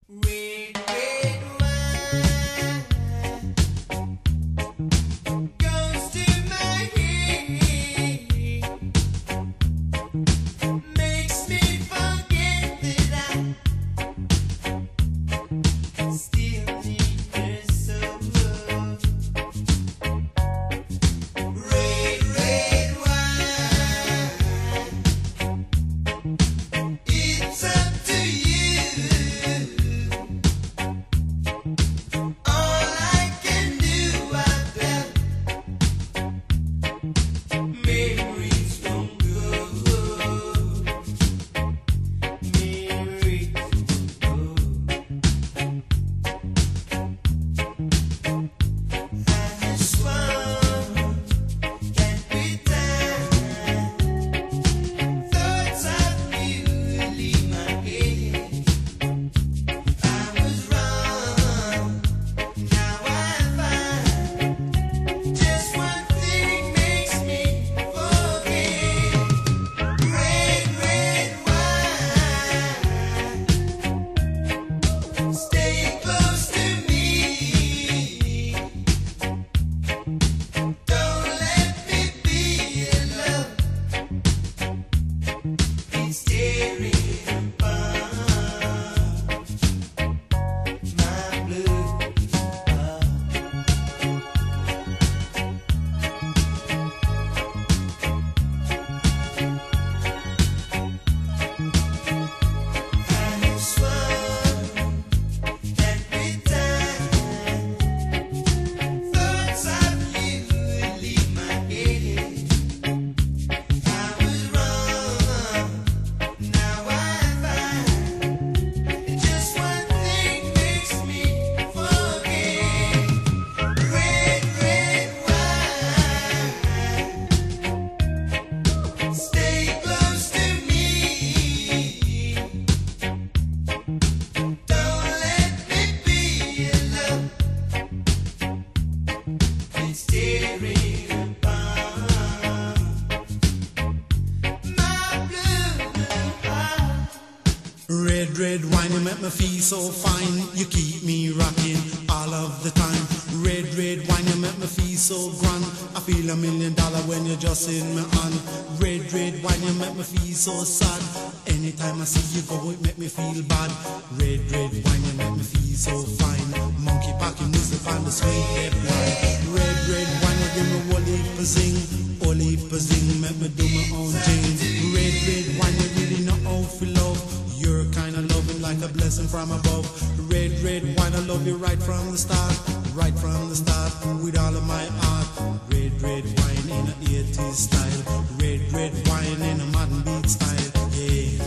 Red, red wine goes to my head, makes me forget that I still need her so much. Red, red wine, it's up to you. All I can do, I felt memories from good, memories from good. I swung, can't be tied. Thoughts of you leave my head. I was wrong. Now I find just one thing makes me forget. Red, red wine, stay close to me. Don't let me be alone. It's tearing apart my blue heart. I swung, can't be tied. Thoughts of you leave my head. I was wrong. Now I find just one thing makes me forget. Red, red wine, stay close to me. Don't let me be alone. It's tearing apart my blue heart. Red, red wine, you make me feel so fine. You keep me rocking all of the time. Red, red wine, you make me feel so grand. I feel $1 million when you're just in my hand. Red, red wine, you make me feel so sad. Anytime I see you go, it make me feel bad. Red, red wine, you make me feel so fine. Monkey packing music on the sweet red wine. Red, red wine, you give me whole heap of zing. Whole heap of zing, make me do my own thing. Red, red wine, you really know how to love. You're kind of loving like a blessing from above. Red, red wine, I love you right from the start. Right from the start, with all of my heart. Red, red wine in a 80s style. Red, red wine in a modern beat style. Yeah.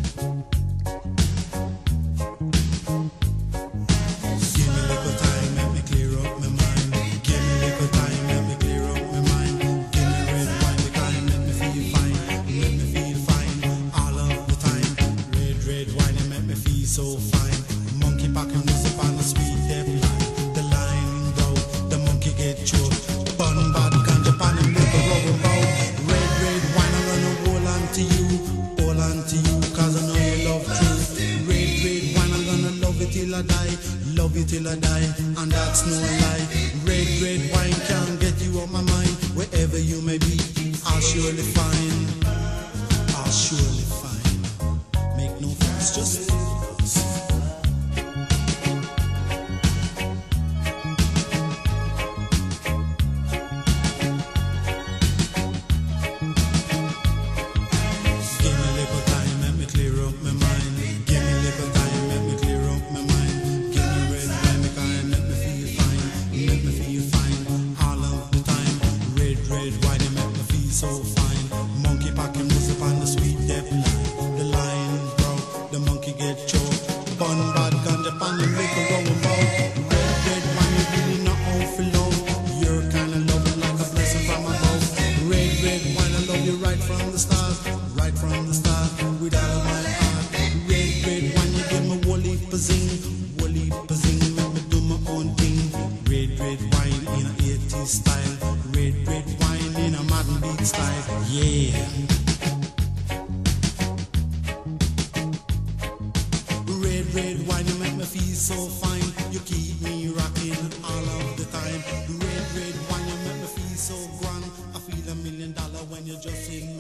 Give me a little time, let me clear up my mind. Give me a little time, let me clear up my mind. Give me red wine, the kind, let me feel fine. Let me feel fine all of the time. Red, red wine, it make me feel so fine. Monkey packing music on the sweet deaf line. The line go, the monkey get choked. Bun bad ganja pan and make a rubber bow. Red, red wine, I'm gonna hold on to you. Hold on to you, cause I know you love truth. Red, red wine, I'm gonna love it till I die. Love you till I die, and that's no lie. Red, red wine can't get you off my mind. Wherever you may be, I'll surely find. I'll surely find. Make no fuss, just give me a little time, let me clear up my mind. Give me a little time, let me clear up my mind. Give me red wine, the kind, let me feel fine. Let me feel fine all of the time. Red, red wine, you make me feel so fine. Monkey packing music on the sweet deaf line. The line broke, the monkey get choked. Bun bad ganja pan and make a roll about. Red, red wine, you really know how to love. You're kind of loving like a blessing from above. Red, red wine, I love you right from the start. Right from the start, with all of my heart. Red, red wine, you give me whole heap of zing. Whole heap of zing, make me do my own thing. Red, red wine in a 80s style. Red, red wine in a modern beat style. Yeah. Red, red wine. you make me feel so fine. You keep me rocking all of the time. Red, red wine, you make me feel so grand. I feel $1 million when you're just in